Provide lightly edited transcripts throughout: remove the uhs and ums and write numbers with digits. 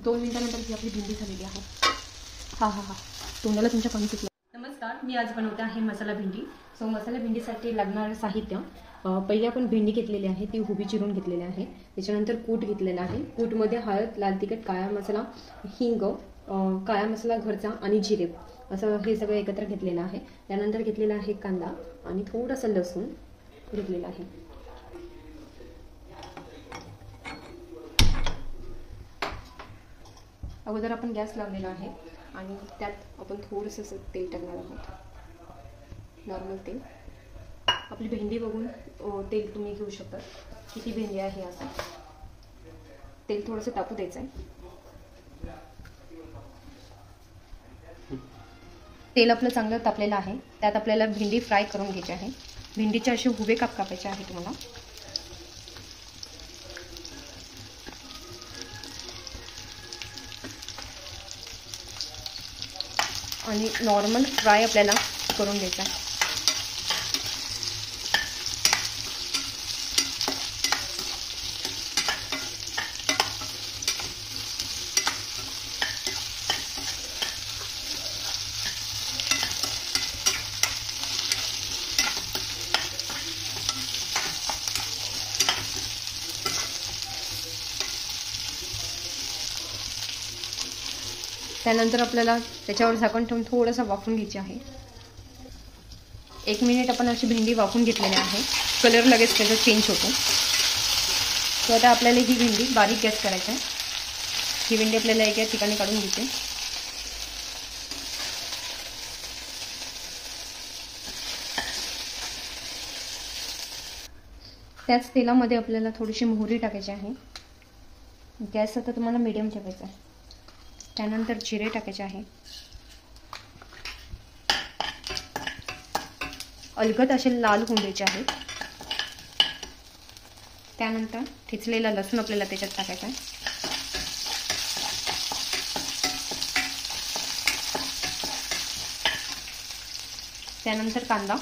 2 मिनिटानंतर ही आपली भेंडी झालेली आहे। हा हा हा, तोंडाला तुमच्या पाणी सुटलं। नमस्कार, मी आज बनवते आहे मसाला भेंडी। सो मसाला भेंडीसाठी लागणारं साहित्य, पहिले आपण भेंडी घेतलेली आहे, ती उभी चिरून घेतलेली आहे। त्याच्यानंतर कूट घेतलेला आहे। कूटमध्ये हळद, लाल तिखट, काळा मसाला, हिंग, काळा मसाला घरचा आणि जिरे असं हे सगळं एकत्र घेतलेलं आहे। त्यानंतर घेतलेला आहे कांदा आणि थोडासा लसूण घेतलेला आहे। अगोदर आपण गॅस लावलेला आहे आणि त्यात आपण थोडंसं तेल टाकणार आहोत, नॉर्मल तेल। आपली भेंडी बघून तेल तुम्ही घेऊ शकता, किती भेंडी आहे असं। तेल थोडंसं तापू द्यायचं आहे। तेल आपलं चांगलं तापलेलं आहे, त्यात आपल्याला भेंडी फ्राय करून घ्यायची आहे। भेंडीचे असे उभे काप कापायचे आहे तुम्हाला। आणि नॉर्मल फ्राय आपल्याला करून घ्यायचा आहे। त्यानंतर आपल्याला त्याच्यावर झाकण ठेवून थोडंसं वाफवून घ्यायचे आहे। 1 मिनिट आपण अशी भेंडी वाफवून घेतलेली आहे। कलर लगेच त्याचा चेंज होतो। तर आता आपल्याला ही भेंडी बारीक गॅस करायची आहे। ही भेंडी आपल्याला एका ठिकाणी काढून घ्यायची। त्याच तेलामध्ये आपल्याला थोडीशी मोहरी टाकायची आहे। गॅस आता तुम्हाला मीडियम ठेवायचा आहे। त्यानंतर जिरे टाकायचे आहे। अलगद असे लाल होऊन द्यायचे आहेत। त्यानंतर ठेचलेला लसूण आपल्याला त्याच्यात टाकायचा आहे। त्यानंतर कांदा,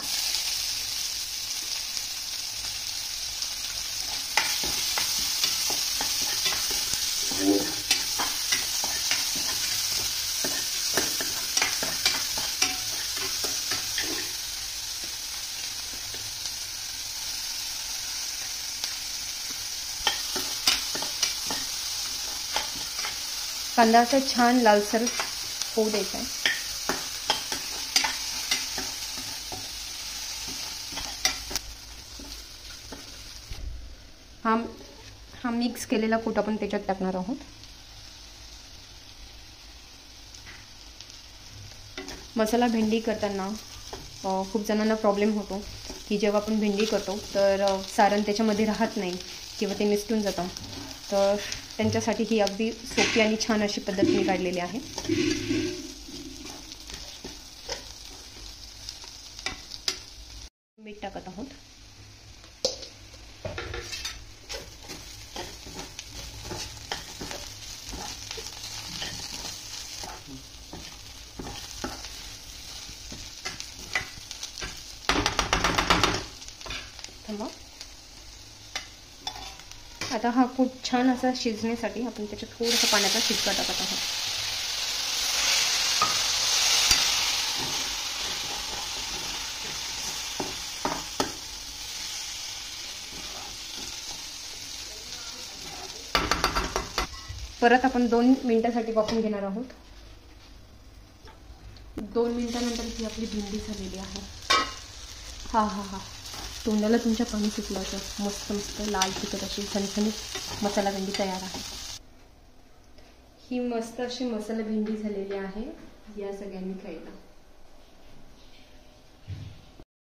कांदा असा छान लालसर होऊ द्यायचा आहे। हा मिक्स केलेला कूट आपण त्याच्यात टाकणार आहोत। मसाला भेंडी करताना खूप जणांना प्रॉब्लेम होतो की जेव्हा आपण भेंडी करतो तर सारण त्याच्यामध्ये राहत नाही किंवा ते निसटून जातं। तर त्यांच्यासाठी ही अगदी सोपी आणि छान अशी पद्धत मी काढलेली आहे। मीठ टाकत आहोत। आता हा कूट छान असा शिजण्यासाठी आपण त्याच्यात थोडासा पाण्याचा शिपका टाकत आहोत। परत आपण 2 मिनिटांसाठी वाफवून घेणार आहोत। 2 मिनिटानंतर ही आपली भेंडी झालेली आहे। हा हा हा, तोंडाला तुमच्या पाणी सुटलं असं। मस्त मस्त लाल तिखट अशी झणझणीत मसाला भेंडी तयार आहे। ही मस्त अशी मसाला भेंडी झालेली आहे। या सगळ्यांनी खायला।